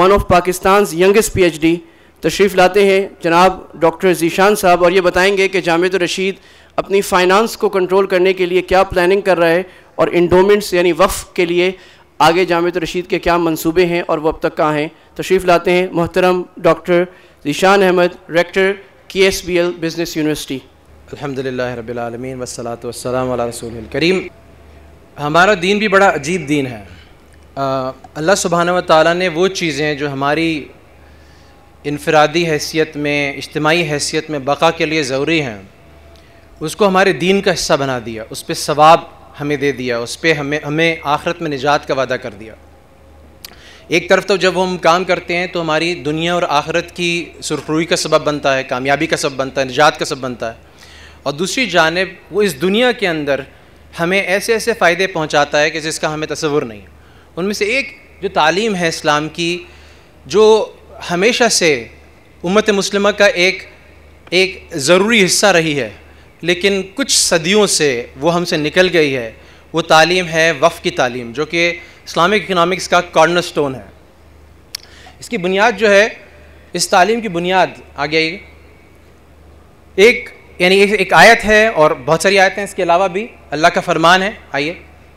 One of Pakistan's youngest P H D تشریف لاتے ہیں جناب ڈاکٹر ذیشان صاحب، اور یہ بتائیں گے کہ جامعۃ الرشید اپنی فائنانس کو کنٹرول کرنے کے لیے کیا پلاننگ کر رہا ہے، اور انڈومنٹس یعنی وقف کے لیے آگے جامعۃ الرشید کے کیا منصوبے ہیں اور وہ اب تک کہاں ہیں۔ تشریف لاتے ہیں محترم doctor Zeeshan Ahmed, rector KSBL business university. الحمدللہ رب العالمین والصلاۃ والسلام علی رسول الکریم۔ ہمارا دین بھی بڑا عجیب دین ہے۔ اللہ سبحانہ و تعالیٰ نے وہ چیزیں جو ہماری انفرادی حیثیت میں، اجتماعی حیثیت میں بقا کے لیے ضروری ہیں، اس کو ہمارے دین کا حصہ بنا دیا، اس پہ ثواب ہمیں دے دیا، اس پہ ہمیں آخرت میں نجات کا وعدہ کر دیا۔ ایک طرف تو جب ہم کام کرتے ہیں تو ہماری دنیا اور آخرت کی سرخروئی کا سبب بنتا ہے، کامیابی کا سبب بنتا ہے، نجات کا سبب بنتا ہے، اور دوسری جانب وہ اس دنیا کے اندر ہمیں ایسے ایسے فائدے پہنچاتا ہے کہ جس کا ہمیں تصور نہیں ہے۔ ان میں سے ایک جو تعلیم ہے اسلام کی، جو ہمیشہ سے امت مسلمہ کا ایک ضروری حصہ رہی ہے، لیکن کچھ صدیوں سے وہ ہم سے نکل گئی ہے، وہ تعلیم ہے وقف کی تعلیم، جو کہ اسلامک اکنامکس کا کارنر سٹون ہے۔ اس کی بنیاد جو ہے، اس تعلیم کی بنیاد آگے آئیے، ایک آیت ہے اور بہت ساری آیتیں اس کے علاوہ بھی اللہ کا فرمان ہے۔ آئیے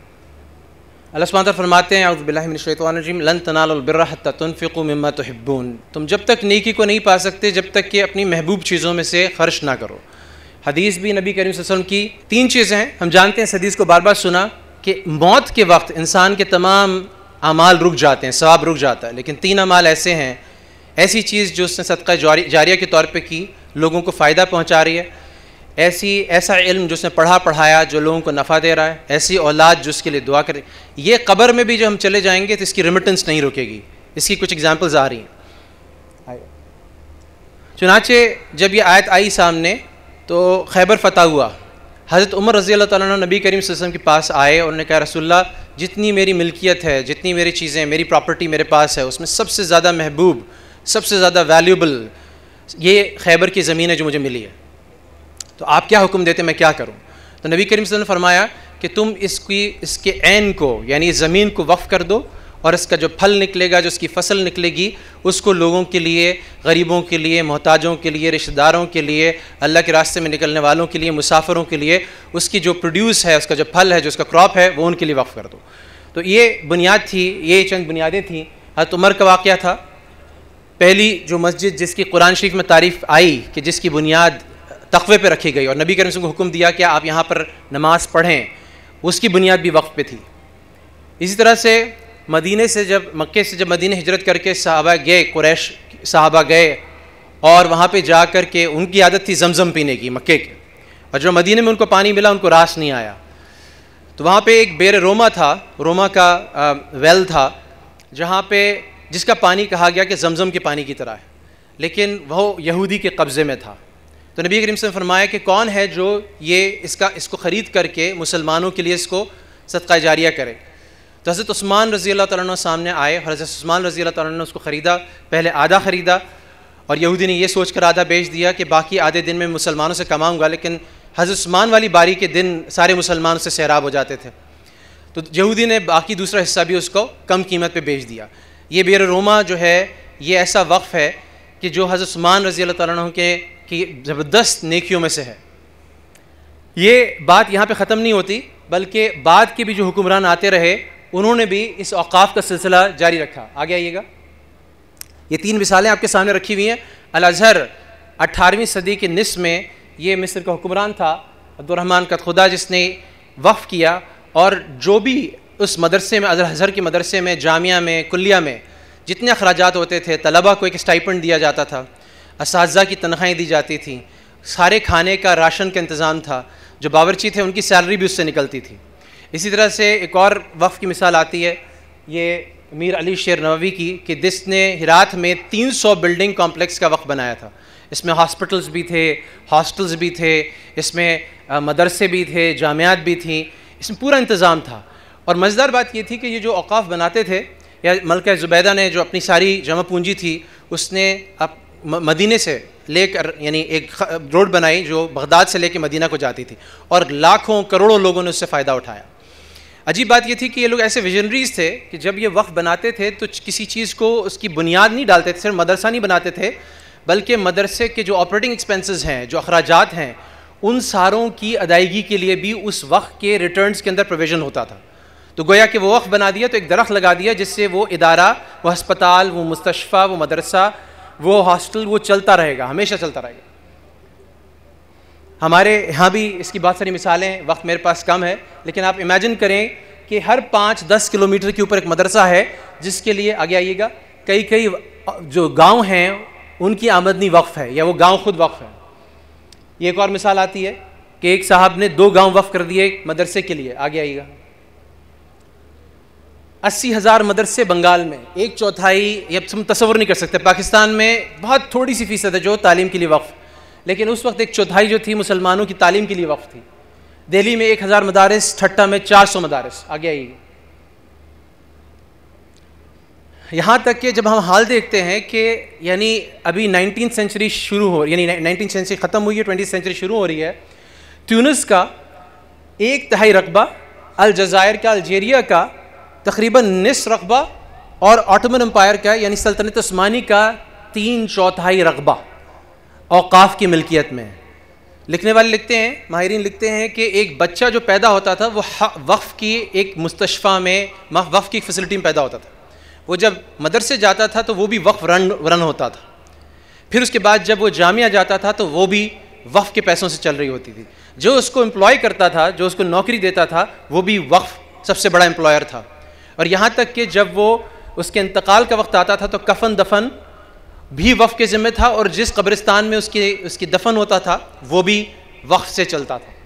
اللہ سبحانہ وتعالیٰ فرماتے ہیں اعوذ باللہ من الشیطان الرجیم لن تنالوا البر حتی تنفقوا مما تحبون، تم جب تک نیکی کو نہیں پا سکتے جب تک کہ اپنی محبوب چیزوں میں سے خرچ نہ کرو۔ حدیث بھی نبی کریم صلی اللہ علیہ وسلم کی 3 چیزیں ہیں، ہم جانتے ہیں اس حدیث کو بار بار سنا کہ موت کے وقت انسان کے تمام اعمال رک جاتے ہیں، ثواب رک جاتا ہے، لیکن 3 اعمال ایسے ہیں، ایسی چیز جو اس نے صدقہ جاریہ کے طور پہ کی، لوگوں کو فائدہ پہنچا رہی ہے، ایسا علم جو اس نے پڑھایا جو لوگوں کو نفع دے رہا ہے، ایسی اولاد جو اس کے لیے دعا کرے۔ یہ قبر میں بھی جو ہم چلے جائیں گے تو اس کی ریمیٹنس نہیں رکے گی۔ اس کی کچھ ایگزامپلز آ رہی ہیں۔ چنانچہ جب یہ آیت آئی سامنے تو خیبر فتح ہوا، حضرت عمر رضی اللہ تعالیٰ عنہ نبی کریم صلی اللہ علیہ وسلم کے پاس آئے اور انہوں نے کہا رسول اللہ جتنی میری ملکیت ہے، جتنی میری چیزیں، میری پراپرٹی میرے پاس ہے، اس میں سب سے زیادہ محبوب، سب سے زیادہ ویلیوبل یہ خیبر کی زمین ہے جو مجھے ملی ہے، تو آپ کیا حکم دیتے، میں کیا کروں؟ تو نبی کریم صلی اللہ علیہ وسلم نے فرمایا کہ تم اس کے عین کو یعنی اس زمین کو وقف کر دو، اور اس کا جو پھل نکلے گا، جو اس کی فصل نکلے گی، اس کو لوگوں کے لیے، غریبوں کے لیے، محتاجوں کے لیے، رشتہ داروں کے لیے، اللہ کے راستے میں نکلنے والوں کے لیے، مسافروں کے لیے، اس کی جو پروڈیوس ہے، اس کا جو پھل ہے، جو اس کا کراپ ہے، وہ ان کے لیے وقف کر دو۔ تو یہ بنیاد تھی، یہ چند بنیادیں تھیں۔ حضرت عمر کا واقعہ تھا، پہلی جو مسجد جس کی قرآن شریف میں تعریف آئی کہ جس کی بنیاد تقوی پہ رکھی گئی، اور نبی کریم صلی اللہ علیہ وسلم کو حکم دیا کہ آپ یہاں پر نماز پڑھیں، اس کی بنیاد بھی وقف پہ تھی۔ اسی طرح سے مکے سے جب مدینہ ہجرت کر کے صحابہ گئے، قریش صحابہ گئے، اور وہاں پہ جا کر کے ان کی عادت تھی زمزم پینے کی مکے کے، اور جو مدینہ میں ان کو پانی ملا ان کو راس نہیں آیا، تو وہاں پہ ایک بیر روما تھا، روما کا ویل تھا، جہاں پہ جس کا پانی کہا گیا کہ زمزم کے پانی کی طرح ہے، لیکن وہ یہودی کے قبضے میں تھا۔ تو نبی کریم صلی اللہ علیہ وسلم نے فرمایا کہ کون ہے جو اس کو خرید کر کے مسلمانوں کے لیے اس کو صدقہ جاریہ کرے؟ تو حضرت عثمان رضی اللہ تعالیٰ عنہ سامنے آئے، اور حضرت عثمان رضی اللہ تعالیٰ عنہ نے اس کو خریدا، پہلے آدھا خریدا، اور یہودی نے یہ سوچ کر آدھا بیچ دیا کہ باقی آدھے دن میں مسلمانوں سے کماؤں گا، لیکن حضرت عثمان والی باری کے دن سارے مسلمان سے سیراب ہو جاتے تھے، تو یہودی نے باقی دوسرا حصہ بھی اس کو کم قیمت پہ بیچ دیا۔ یہ بیر روما جو ہے یہ ایسا وقف ہے کہ جو حضرت عثمان رضی اللہ تعالیٰ عنہ کی زبردست نیکیوں میں سے ہے۔ یہ بات یہاں پہ ختم نہیں ہوتی، بلکہ بعد کے بھی جو حکمران آتے رہے انہوں نے بھی اس اوقاف کا سلسلہ جاری رکھا۔ آگے آئیے گا، یہ 3 مثالیں آپ کے سامنے رکھی ہوئی ہیں۔ الازہر 18ویں صدی کے نصف میں یہ مصر کا حکمران تھا عبدالرحمن کدخدا، جس نے وقف کیا، اور جو بھی اس مدرسے میں، الازہر کے مدرسے میں، جامعہ میں، کلیہ میں جتنے اخراجات ہوتے تھے، طلبہ کو ایک اسٹائپنڈ دیا جاتا تھا، اساتذہ کی تنخواہیں دی جاتی تھیں، سارے کھانے کا راشن کا انتظام تھا، جو باورچی تھے ان کی سیلری بھی اس سے نکلتی تھی۔ اسی طرح سے ایک اور وقف کی مثال آتی ہے، یہ امیر علی شیر نووی کی، کہ جس نے ہرات میں 300 بلڈنگ کمپلیکس کا وقف بنایا تھا۔ اس میں ہاسپٹلز بھی تھے، ہاسٹلز بھی تھے، اس میں مدرسے بھی تھے، جامعات بھی تھیں، اس میں پورا انتظام تھا۔ اور مزیدار بات یہ تھی کہ یہ جو اوقاف بناتے تھے، یا ملکہ زبیدہ نے جو اپنی ساری جمع پونجی تھی اس نے مدینے سے لے کر یعنی ایک روڈ بنائی جو بغداد سے لے کے مدینہ کو جاتی تھی، اور لاکھوں کروڑوں لوگوں نے اس سے فائدہ اٹھایا۔ عجیب بات یہ تھی کہ یہ لوگ ایسے ویژنریز تھے کہ جب یہ وقف بناتے تھے تو کسی چیز کو اس کی بنیاد نہیں ڈالتے تھے, صرف مدرسہ نہیں بناتے تھے بلکہ مدرسے کے جو آپریٹنگ ایکسپنسز ہیں, جو اخراجات ہیں, ان ساروں کی ادائیگی کے لیے بھی اس وقت کے ریٹرنز کے اندر پروویژن ہوتا تھا. تو گویا کہ وہ وقف بنا دیا تو ایک درخت لگا دیا جس سے وہ ادارہ, وہ ہسپتال, وہ مستشفیٰ, وہ مدرسہ, وہ ہاسٹل, وہ چلتا رہے گا, ہمیشہ چلتا رہے گا. ہمارے یہاں بھی اس کی بہت ساری مثالیں ہیں, وقت میرے پاس کم ہے, لیکن آپ امیجن کریں کہ ہر 5-10 کلومیٹر کے اوپر ایک مدرسہ ہے جس کے لیے, آگے آئیے گا, کئی جو گاؤں ہیں ان کی آمدنی وقف ہے یا وہ گاؤں خود وقف ہے. یہ ایک اور مثال آتی ہے کہ ایک صاحب نے 2 گاؤں وقف کر دیے مدرسے کے لیے. آگے آئیے گا. 80,000 مدرسے بنگال میں, 1/4, یہ ہم تصور نہیں کر سکتے. پاکستان میں بہت تھوڑی سی فیصد ہے جو تعلیم کے لیے وقف, لیکن اس وقت 1/4 جو تھی مسلمانوں کی تعلیم کے لیے وقف تھی. دہلی میں 1000 مدارس, ٹھٹا میں 400 مدارس. آگے آئیے. یہاں تک کہ جب ہم حال دیکھتے ہیں کہ یعنی ابھی 19th سینچری شروع ہو, یعنی 19th سینچری ختم ہوئی ہے, 20th سینچری شروع ہو رہی ہے. تیونس کا 1/3 رقبہ, الجزائر کا, الجیریا کا تقریباً نصف رقبہ, اور آٹومن امپائر کا یعنی سلطنت عثمانی کا 3/4 رقبہ اوقاف کی ملکیت میں. لکھنے والے لکھتے ہیں, ماہرین لکھتے ہیں کہ ایک بچہ جو پیدا ہوتا تھا وہ وقف کی ایک مستشفیٰ میں, وقف کی ایک فیسلٹی میں پیدا ہوتا تھا. وہ جب مدرسے جاتا تھا تو وہ بھی وقف رن ہوتا تھا. پھر اس کے بعد جب وہ جامعہ جاتا تھا تو وہ بھی وقف کے پیسوں سے چل رہی ہوتی تھی. جو اس کو امپلائی کرتا تھا, جو اس کو نوکری دیتا تھا, وہ بھی وقف سب سے بڑا امپلائر تھا. اور یہاں تک کہ جب وہ اس کے انتقال کا وقت آتا تھا تو کفن دفن بھی وقف کے ذمہ تھا, اور جس قبرستان میں اس کی دفن ہوتا تھا وہ بھی وقف سے چلتا تھا.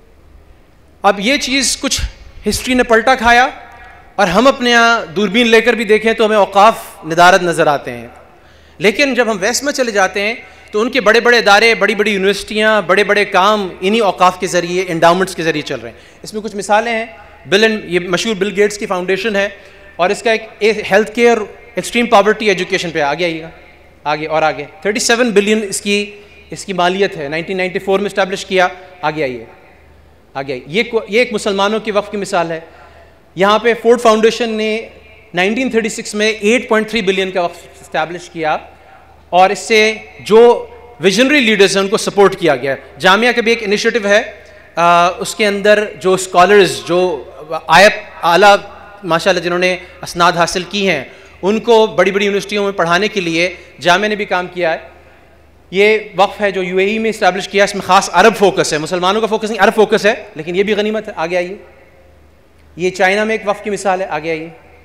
اب یہ چیز کچھ ہسٹری نے پلٹا کھایا, اور ہم اپنے یہاں دوربین لے کر بھی دیکھیں تو ہمیں اوقاف ندارت نظر آتے ہیں. لیکن جب ہم ویسٹ میں چلے جاتے ہیں تو ان کے بڑے بڑے ادارے, بڑی بڑی یونیورسٹیاں, بڑے بڑے کام انہی اوقاف کے ذریعے, انڈاؤمنٹس کے ذریعے چل رہے ہیں. اس میں کچھ مثالیں ہیں. یہ مشہور بل گیٹس کی فاؤنڈیشن ہے, اور اس کا ایک health care, extreme poverty education پہ. آگے آئیے گا, آگے اور آگے. 37 بلین اس کی مالیت ہے, 1994 میں اسٹیبلش کیا. آگے آئیے, آگے آئیے. یہ ایک مسلمانوں کی وقف کی مثال ہے. یہاں پہ فورڈ فاؤنڈیشن نے 1936 میں 8.3 بلین کا وقف اسٹیبلش کیا, اور اس سے جو ویژنری لیڈرز ہیں ان کو سپورٹ کیا گیا. جامعہ کا بھی ایک انیشیٹو ہے, اس کے اندر جو اسکالرز, جو اعلیٰ ماشاء اللہ جنہوں نے اسناد حاصل کی ہیں, ان کو بڑی بڑی یونیورسٹیوں میں پڑھانے کے لیے جامعہ نے بھی کام کیا ہے. یہ وقف ہے جو UAE میں اسٹیبلش کیا, اس میں خاص عرب فوکس ہے, مسلمانوں کا فوکس نہیں, عرب فوکس ہے, لیکن یہ بھی غنیمت ہے. آگے آئیے. یہ چائنا میں ایک وقف کی مثال ہے. آگے آئیے.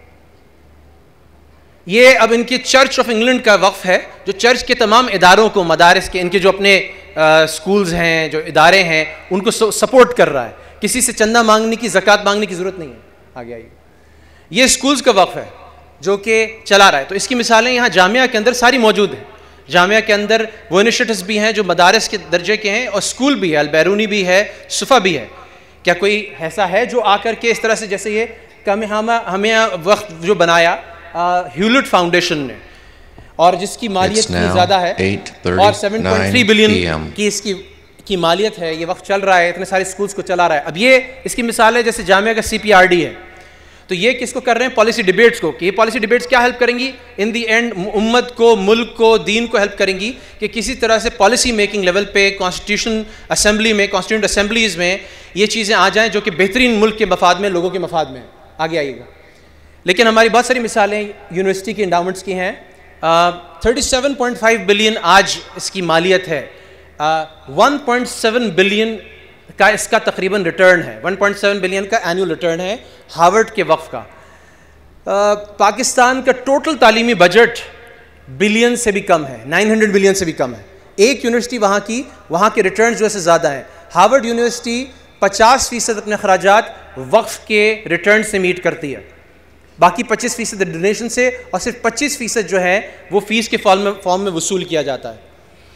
یہ اب ان کے چرچ آف انگلینڈ کا وقف ہے, جو چرچ کے تمام اداروں کو, مدارس کے, ان کے جو اپنے سکولز ہیں, جو ادارے ہیں, ان کو سپورٹ کر رہا ہے. کسی سے چندہ مانگنے کی, زکوٰۃ مانگنے کی ضرورت نہیں ہے. آگے آئیے. یہ سکولز کا وقف ہے جو کہ چلا رہا ہے. تو اس کی مثالیں یہاں جامعہ کے اندر ساری موجود ہیں. جامعہ کے اندر وہ انیشیٹوز بھی ہیں جو مدارس کے درجے کے ہیں, اور اسکول بھی ہے, البیرونی بھی ہے, صفا بھی ہے. کیا کوئی ایسا ہے جو آ کر کے اس طرح سے, جیسے یہ ہمیں وقت جو بنایا ہیولٹ فاؤنڈیشن نے, اور جس کی مالیت اتنی زیادہ ہے, اور 7.3 بلین کی اس کی مالیت ہے, یہ وقت چل رہا ہے, اتنے سارے سکولز کو چلا رہا ہے. اب یہ اس کی مثال ہے جیسے جامعہ کا CPRD ہے. تو یہ کس کو کر رہے ہیں؟ پالیسی ڈیبیٹس کو. کہ یہ پالیسی ڈیبیٹس کیا ہیلپ کریں گی؟ ان دی اینڈ امت کو, ملک کو, دین کو ہیلپ کریں گی کہ کسی طرح سے پالیسی میکنگ لیول پہ, کانسٹیٹیوشن اسمبلی میں, کانسٹیٹیوئنٹ اسمبلیز میں یہ چیزیں آ جائیں جو کہ بہترین ملک کے مفاد میں, لوگوں کے مفاد میں ہیں. آگے آئیے گا. لیکن ہماری بہت ساری مثالیں یونیورسٹی کے انڈاؤمنٹس کی ہیں. 37.5 بلین آج اس کی مالیت ہے. 1.7 بلین کا اس کا تقریباً ریٹرن ہے. 1.7 بلین کا اینول ریٹرن ہے ہارورڈ کے وقف کا. پاکستان کا ٹوٹل تعلیمی بجٹ بلین سے بھی کم ہے, 900 بلین سے بھی کم ہے. ایک یونیورسٹی وہاں کے ریٹرنز جو ہے زیادہ ہیں. ہارورڈ یونیورسٹی 50% اپنے اخراجات وقف کے ریٹرن سے میٹ کرتی ہے, باقی 25% ڈونیشن سے, اور صرف 25% جو ہے وہ فیس کے فارم میں وصول کیا جاتا ہے.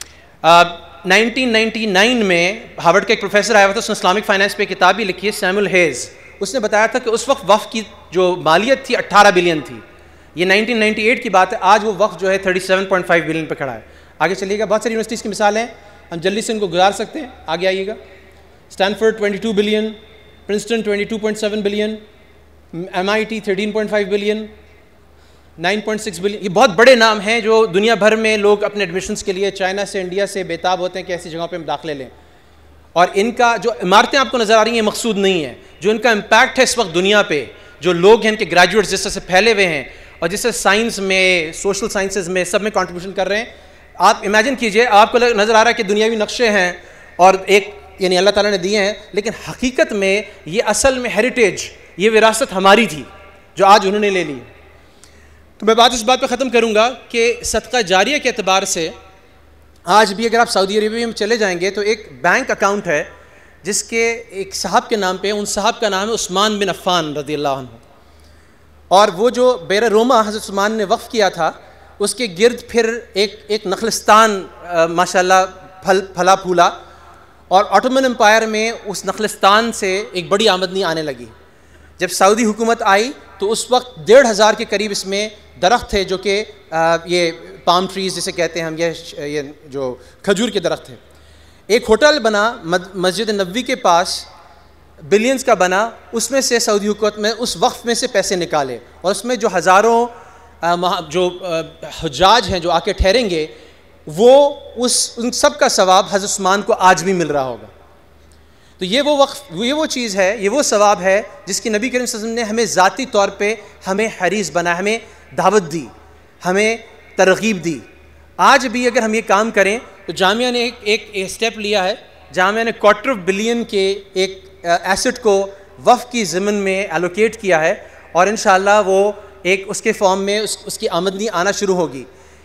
1999 میں ہارورڈ کا ایک پروفیسر آیا ہوا تھا, اس نے اسلامک فائنانس پہ کتاب بھی لکھی ہے, سیمول ہیز. اس نے بتایا تھا کہ اس وقت وقف کی جو مالیت تھی 18 بلین تھی. یہ 1998 کی بات ہے. آج وہ وقف جو ہے 37.5 بلین پہ کھڑا ہے. آگے چلیے گا. بہت ساری یونیورسٹیز کی مثالیں ہیں, ہم جلدی سے ان کو گزار سکتے ہیں. آگے آئیے گا. Stanford 22 billion, Princeton 22.7 billion, MIT 13.5 billion, 9.6 billion, یہ بہت بڑے نام ہیں جو دنیا بھر میں لوگ اپنے ایڈمیشنس کے لیے چائنا سے انڈیا سے بےتاب ہوتے ہیں کہ ایسی جگہوں پہ ہم داخلے لیں. اور ان کا جو عمارتیں آپ کو نظر آ رہی ہیں مقصود نہیں ہے, جو ان کا امپیکٹ ہے اس وقت دنیا پہ, جو لوگ ہیں ان کے گریجویٹس جس طرح سے پھیلے ہوئے ہیں اور جس سے سائنس میں, سوشل سائنسز میں, سب میں کنٹریبیوشن کر رہے ہیں. آپ امیجن کیجئے, آپ کو نظر آ رہا ہے کہ دنیاوی نقشے ہیں اور ایک یعنی اللہ تعالیٰ نے دیے ہیں, لیکن حقیقت میں یہ اصل میں ہیریٹیج, یہ وراثت ہماری تھی جو آج انہوں نے لے لی. تو میں بات اس بات پہ ختم کروں گا کہ صدقہ جاریہ کے اعتبار سے آج بھی اگر آپ سعودی عربیہ میں چلے جائیں گے تو ایک بینک اکاؤنٹ ہے جس کے ایک صاحب کے نام پہ, ان صاحب کا نام ہے عثمان بن عفان رضی اللہ عنہ, اور وہ جو بیر روما حضرت عثمان نے وقف کیا تھا اس کے گرد پھر ایک نخلستان ماشاءاللہ پھلا پھولا, اور آٹومن امپائر میں اس نخلستان سے ایک بڑی آمدنی آنے لگی. جب سعودی حکومت آئی تو اس وقت 1,500 کے قریب اس میں درخت تھے جو کہ یہ پام ٹریز جسے کہتے ہیں ہم, یہ جو کھجور کے درخت ہیں. ایک ہوٹل بنا مسجد نبوی کے پاس, بلینز کا بنا, اس میں سے سعودی حکومت میں اس وقف میں سے پیسے نکالے, اور اس میں جو ہزاروں جو حجاج ہیں جو آ کے ٹھہریں گے وہ ان سب کا ثواب حضرت عثمان کو آج بھی مل رہا ہوگا. تو یہ وہ وقف, یہ وہ چیز ہے, یہ وہ ثواب ہے جس کی نبی کریم صلی اللہ علیہ وسلم نے ہمیں ذاتی طور پہ ہمیں حریص بنا, ہمیں دعوت دی, ہمیں ترغیب دی. آج بھی اگر ہم یہ کام کریں تو جامعہ نے ایک اسٹیپ لیا ہے, جامعہ نے 250 بلین کے ایک ایسٹ کو وقف کی ضمن میں الوکیٹ کیا ہے, اور انشاءاللہ وہ ایک اس کے فارم میں اس کی آمدنی آنا شروع ہوگی.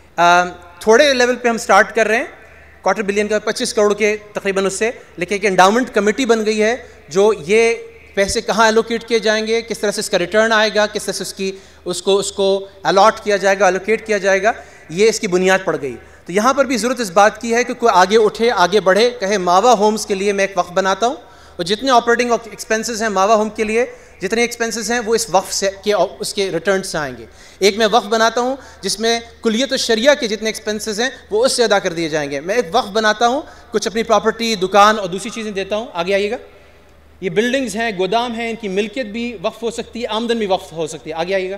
تھوڑے لیول پہ ہم سٹارٹ کر رہے ہیں, 250 بلین کا 25 کروڑ کے تقریباً اس سے, لیکن ایک انڈاؤمنٹ کمیٹی بن گئی ہے جو یہ پیسے کہاں الوکیٹ کیے جائیں گے, کس طرح سے اس کا ریٹرن آئے گا, کس طرح سے اس کو الاٹ کیا جائے گا, الوکیٹ کیا جائے گا, یہ اس کی بنیاد پڑ گئی. تو یہاں پر بھی ضرورت اس بات کی ہے کہ کوئی آگے اٹھے, آگے بڑھے, کہے ماوا ہومز کے لیے میں ایک وقف بناتا ہوں, اور جتنے آپریٹنگ ایکسپنسز ہیں ماوا ہوم کے لیے, جتنے ایکسپنسز ہیں وہ اس وقف سے اس کے ریٹرنز سے آئیں گے. ایک میں وقف بناتا ہوں جس میں کلیت الشریعہ کے جتنے ایکسپنسز ہیں وہ اس سے ادا کر دیے جائیں گے. میں ایک وقف بناتا ہوں, کچھ اپنی پراپرٹی, دکان اور دوسری چیزیں دیتا ہوں. آگے آئیے گا. یہ بلڈنگز ہیں, گودام ہیں, ان کی ملکیت بھی وقف ہو سکتی ہے, آمدن بھی وقف ہو سکتی ہے. آگے آئیے گا.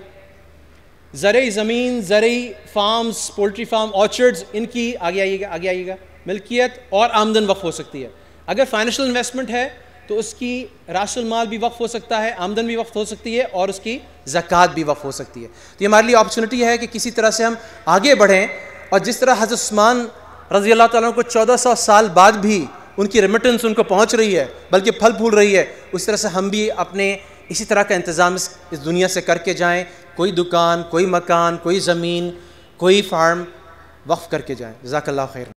زرعی زمین, زرعی فارمز, پولٹری فارم, آرچرڈز, ان کی آگے آئیے گا, آگے آئیے گا, ملکیت اور آمدن وقف ہو سکتی ہے. اگر فائنینشیل انویسٹمنٹ ہے تو اس کی راس المال بھی وقف ہو سکتا ہے, آمدن بھی وقف ہو سکتی ہے, اور اس کی زکوٰۃ بھی وقف ہو سکتی ہے. تو یہ ہمارے لیے اپرچونٹی ہے کہ کسی طرح سے ہم آگے بڑھیں, اور جس طرح حضرت عثمان رضی اللہ تعالیٰ عنہ کو 1400 سال بعد بھی ان کی ریمیٹنس ان کو پہنچ رہی ہے, بلکہ پھل پھول رہی ہے, اس طرح سے ہم بھی اپنے اسی طرح کا انتظام اس دنیا سے کر کے جائیں. کوئی دکان, کوئی مکان, کوئی زمین, کوئی فارم وقف کر کے جائیں. جزاک اللہ خیر.